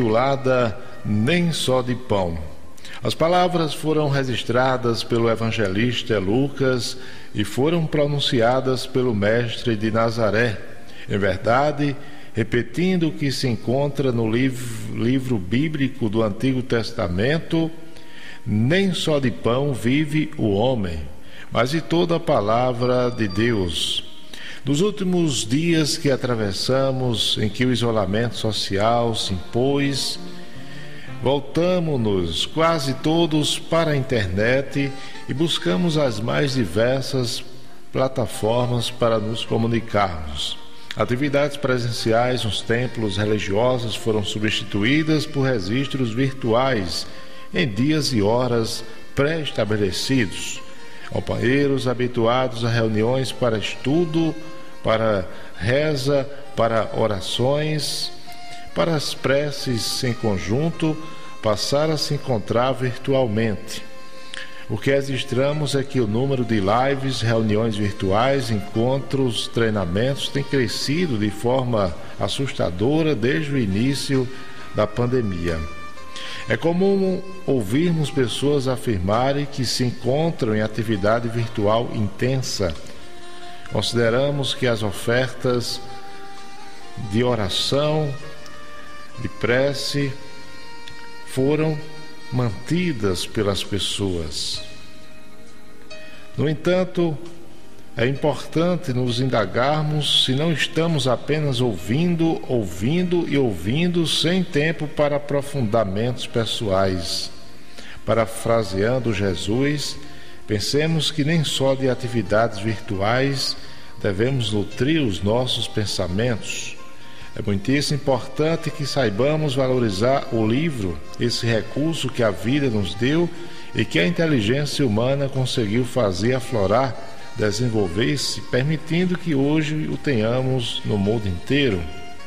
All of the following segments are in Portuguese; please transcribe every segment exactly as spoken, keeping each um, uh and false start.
intitulada Nem Só de Pão. As palavras foram registradas pelo evangelista Lucas e foram pronunciadas pelo mestre de Nazaré. Em verdade, repetindo o que se encontra no livro, livro bíblico do Antigo Testamento, nem só de pão vive o homem, mas de toda a palavra de Deus. Nos últimos dias que atravessamos, em que o isolamento social se impôs, voltamos-nos quase todos para a internet e buscamos as mais diversas plataformas para nos comunicarmos. Atividades presenciais nos templos religiosos foram substituídas por registros virtuais em dias e horas pré-estabelecidos. Companheiros habituados a reuniões para estudo, para reza, para orações, para as preces em conjunto, passaram a se encontrar virtualmente. O que registramos é que o número de lives, reuniões virtuais, encontros, treinamentos tem crescido de forma assustadora desde o início da pandemia. É comum ouvirmos pessoas afirmarem que se encontram em atividade virtual intensa. Consideramos que as ofertas de oração, de prece, foram mantidas pelas pessoas. No entanto, é importante nos indagarmos se não estamos apenas ouvindo, ouvindo e ouvindo sem tempo para aprofundamentos pessoais. Parafraseando Jesus, pensemos que nem só de atividades virtuais devemos nutrir os nossos pensamentos. É muitíssimo importante que saibamos valorizar o livro, esse recurso que a vida nos deu e que a inteligência humana conseguiu fazer aflorar, desenvolver-se, permitindo que hoje o tenhamos no mundo inteiro.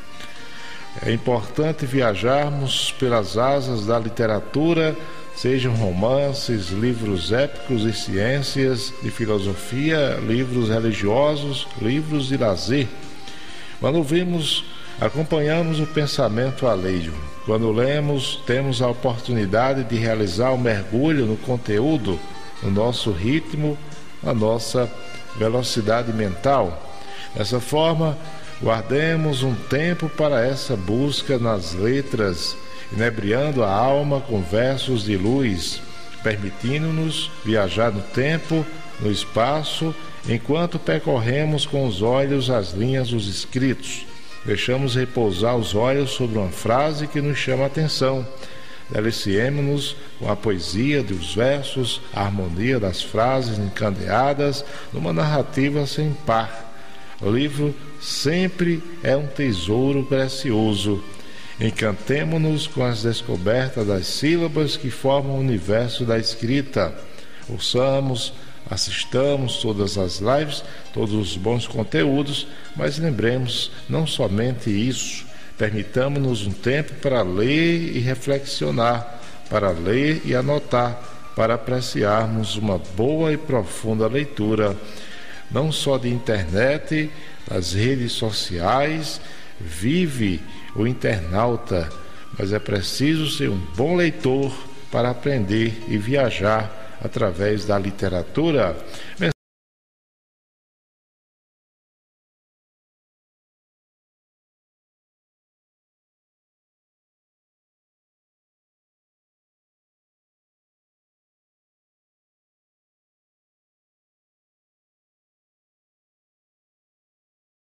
É importante viajarmos pelas asas da literatura, sejam romances, livros épicos e ciências, de filosofia, livros religiosos, livros de lazer. Quando vemos acompanhamos o pensamento alheio. Quando lemos, temos a oportunidade de realizar um mergulho no conteúdo, no nosso ritmo, na nossa velocidade mental. Dessa forma, guardemos um tempo para essa busca nas letras, inebriando a alma com versos de luz, permitindo-nos viajar no tempo, no espaço, enquanto percorremos com os olhos as linhas dos escritos. Deixamos repousar os olhos sobre uma frase que nos chama a atenção. Deliciemo-nos com a poesia dos versos, a harmonia das frases encandeadas numa narrativa sem par. O livro sempre é um tesouro precioso. Encantemo-nos com as descobertas das sílabas que formam o universo da escrita. Ouçamos, assistamos todas as lives, todos os bons conteúdos, mas lembremos não somente isso, permitamos-nos um tempo para ler e reflexionar, para ler e anotar, para apreciarmos uma boa e profunda leitura, não só de internet, das redes sociais. Vive o internauta, mas é preciso ser um bom leitor para aprender e viajar através da literatura.